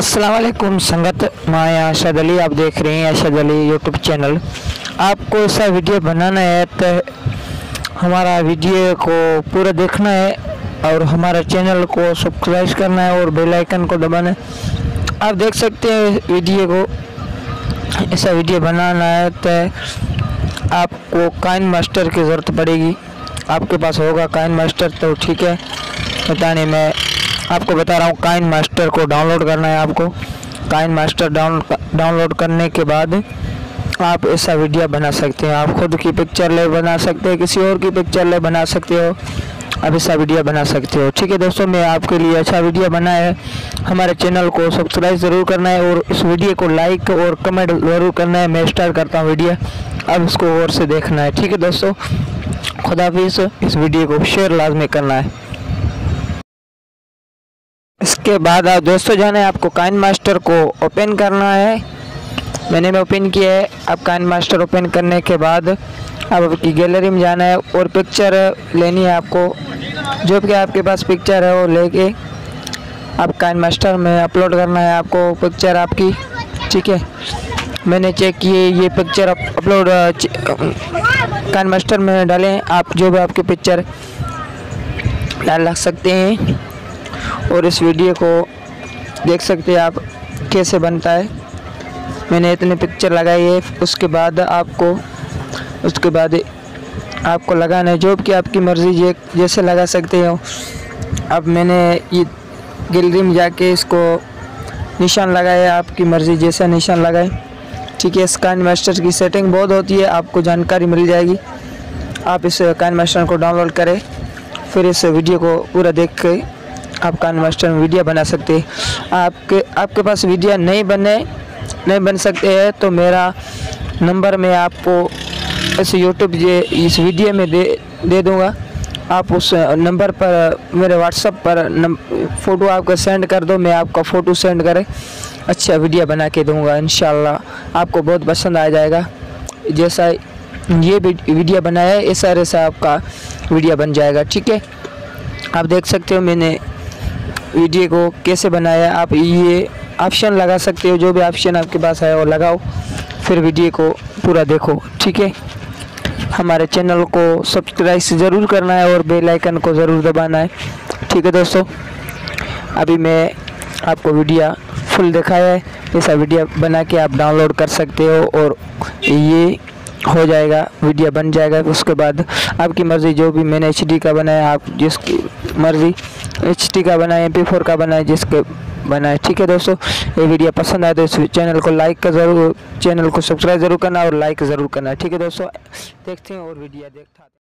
अस्सलाम वालेकुम संगत, मैं अरशद अली। आप देख रहे हैं अरशद अली यूट्यूब चैनल। आपको ऐसा वीडियो बनाना है तो हमारा वीडियो को पूरा देखना है और हमारा चैनल को सब्सक्राइब करना है और बेल आइकन को दबाना है। आप देख सकते हैं वीडियो को, ऐसा वीडियो बनाना है तो आपको काइन मास्टर की ज़रूरत पड़ेगी। आपके पास होगा काइन मास्टर तो ठीक है, बताने मैं आपको बता रहा हूँ। काइन मास्टर को डाउनलोड करना है आपको। काइन मास्टर डाउनलोड करने के बाद आप ऐसा वीडियो बना सकते हैं। आप खुद की पिक्चर ले बना सकते हैं, किसी और की पिक्चर ले बना सकते हो, आप ऐसा वीडियो बना सकते हो। ठीक है दोस्तों, मैं आपके लिए अच्छा वीडियो बना है। हमारे चैनल को सब्सक्राइब ज़रूर करना है और इस वीडियो को लाइक और कमेंट ज़रूर करना है। मैं स्टार्ट करता हूँ वीडियो, अब इसको गौर से देखना है। ठीक है दोस्तों, खुदा हाफिज़। इस वीडियो को शेयर लाजमी करना है। इसके बाद आप दोस्तों जाने आपको काइन मास्टर को ओपन करना है। मैंने ओपन किया है। आप काइन मास्टर ओपन करने के बाद आप आपकी गैलरी में जाना है और पिक्चर लेनी है आपको। जो भी आपके पास पिक्चर है वो लेके आप काइन मास्टर में अपलोड करना है आपको पिक्चर आपकी। ठीक है, मैंने चेक किए ये पिक्चर अपलोड काइन मास्टर में डालें। आप जो भी आपकी पिक्चर डाल सकते हैं और इस वीडियो को देख सकते हैं आप कैसे बनता है। मैंने इतने पिक्चर लगाई है। उसके बाद आपको लगाना है जो कि आपकी मर्ज़ी जैसे लगा सकते हो। अब मैंने ये गैलरी में जाके इसको निशान लगाया, आपकी मर्ज़ी जैसा निशान लगाए। ठीक है, इस काइन मास्टर की सेटिंग बहुत होती है, आपको जानकारी मिल जाएगी। आप इस काइन मास्टर को डाउनलोड करें, फिर इस वीडियो को पूरा देख के आप काइन मास्टर में वीडियो बना सकते हैं। आपके पास वीडियो नहीं बन सकते हैं तो मेरा नंबर मैं आपको इस इस वीडियो में दे दूंगा। आप उस नंबर पर मेरे व्हाट्सएप पर फ़ोटो आपको सेंड कर दो, मैं आपका फ़ोटो सेंड करें, अच्छा वीडियो बना के दूंगा। इंशाल्लाह आपको बहुत पसंद आ जाएगा। जैसा ये वीडियो बनाया है ऐसा आपका वीडियो बन जाएगा। ठीक है, आप देख सकते हो मैंने वीडियो को कैसे बनाया। आप ये ऑप्शन लगा सकते हो, जो भी ऑप्शन आपके पास है वो लगाओ, फिर वीडियो को पूरा देखो। ठीक है, हमारे चैनल को सब्सक्राइब ज़रूर करना है और बेल आइकन को ज़रूर दबाना है। ठीक है दोस्तों, अभी मैं आपको वीडियो फुल दिखाया है। ऐसा वीडियो बना के आप डाउनलोड कर सकते हो और ये हो जाएगा, वीडियो बन जाएगा। उसके बाद आपकी मर्ज़ी, जो भी मैंने HD का बनाया, आप जिसकी मर्ज़ी HD का बनाए, MP4 का बनाए, जिसके बनाए। ठीक है दोस्तों, ये वीडियो पसंद आए तो इस चैनल को सब्सक्राइब ज़रूर करना और लाइक ज़रूर करना। ठीक है दोस्तों, देखते हैं और वीडियो देखते हैं।